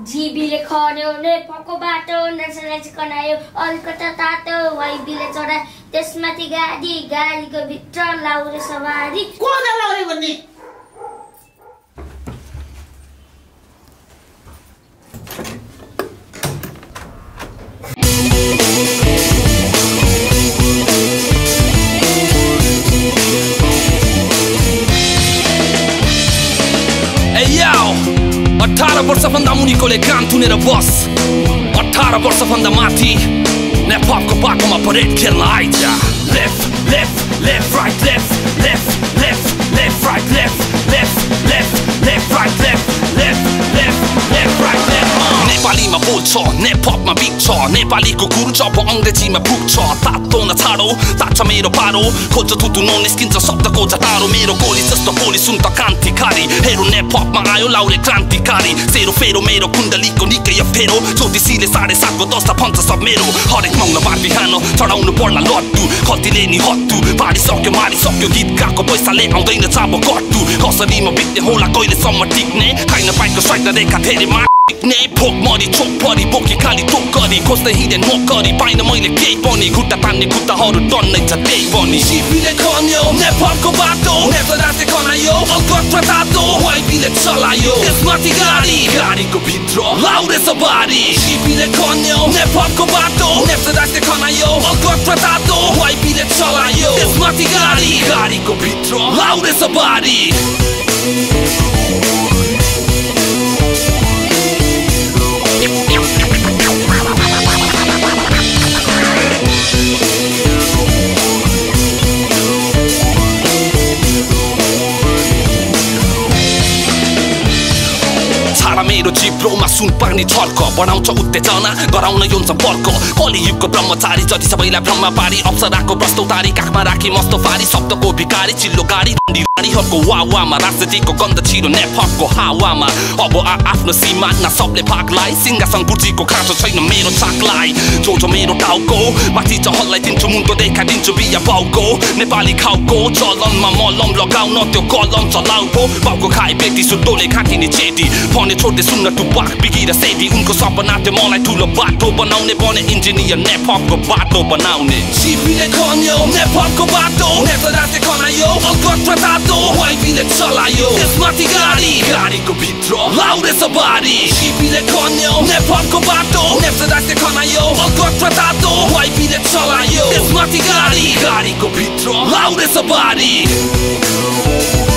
जीबीले खन्यो नेपको बाटो नसराज कनायो अलकता तातो वाइबीले चढा त्यसमाथि गाडी गाडीको भित्र लाउरे सवारी कोन लाउरे भन्ने Hey yo, 18 वर्षभन्दा मुनिकोले कान थुनेर बस 18 वर्षभन्दा माथि NEPHOP को बाटोमा परेड खेल्न आइज Left, left, left, right, left, left, left, left, right, left, left, left, left, right, left, left, left, left, right, left नेपालीमा बोल्छ नेपथमा बिग्छ नेपालीको गुरु जब अंग्रेजीमा पुग्छ तातो न छाडो ताछ मेरो पारो खोज थुतु ननिस्किन्छ शब्दको जतारो मेरो गोली जस्तो बोली सुन त क्रान्तिकारी हेरो नेपथमा आयो लाउरे क्रान्तिकारी सेरो फेरो मेरो कुण्डलीको निकै फेरो ज्योतिषीले 7:30 को 10 फन्छ सब मेरो हरेक मंगलबार बिहान चढाउनु पर्ला लड्डु कतिले नि हत्तु पाडिसक्यो मारिसक्यो गीत गाको पैसाले आउँदैन चाब कट्टु कसरीमा बित्ने होला कहिलेसम्म टिक्ने खाइन पाइको स्वाइट रेखा धेरै टिक्ने भोक मरी चोक परी बोकी खाली टोक गरी खोज्दै हिँडे नोकरी पाइन मैले केही पनि खुट्टा तान्ने खुट्टाहरू टन्नै छ त्यही पनि जीबीले खन्यो NEPHOP को बाटो नेतराले खनायो अलगत र तातो वाइबीले चलायो त्यसमाथि गाडी गाडीको भित्र लाउरे सवारी जीबीले खन्यो NEPHOP को बाटो नेतराले खनायो अलगत र तातो वाइबीले चलायो त्यसमाथि गाडी गाडीको भित्र लाउरे सवारी मेरो जिब्रोमा सुन पार्ने छल्क बढाउँछ उत्तेजना गराउन यो सम्पर्क कलियुगको ब्रह्मचारी जति सबैलाई ब्रह्म पारी अप्सराको प्रस्तो तारी काखमा राखी मस्तो पारी शब्दको भिकारी चिल्लो गाडी गाडीहरूको वावामा राजनीतिको गन्ध छिरो NEPHOP को हावामा अब आफ्नो सीमा न सबले भागलाई सिंहासन कुर्सीको खाँचो छैन मेरो चाकलाई जो मेरो टाउको माथि चहललाई दिन्छु मुन्टो देखाइदिन्छु बिया बाउको नेपाली खाउको चलनमा मलम लगाउन त्यो कलम चलाउको बाउको खाए बेटी सुटोले खाँटिने चेटी भने छोड्दै सुन्न टुपाक बिगिर सेती उनको सपना त्यो मलाई ठुलो बाटो बनाउने बने इन्जिनियर NEPHOP को बाटो बनाउने जीबीले खन्यो NEPHOP को बाटो नेतराले खनायो अलगत र तातो वाइबीले चलायो त्यसमाथि गाडी गाडीको भित्र लाउरे सवारी जीबीले खन्यो NEPHOP को बाटो नेतराले खनायो अलगत र तातो वाइबीले चलायो त्यसमाथि गाडी गाडीको भित्र लाउरे सवारी